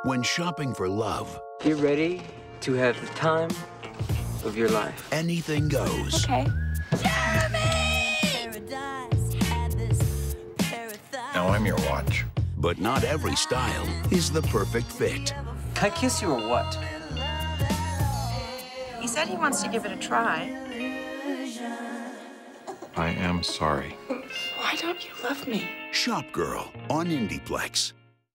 When shopping for love, Get ready to have the time of your life. anything goes. Okay. Now I'm your watch. But not every style is the perfect fit. Can I kiss you or what? He said he wants to give it a try. I am sorry. Why don't you love me? Shop Girl on Indieplex.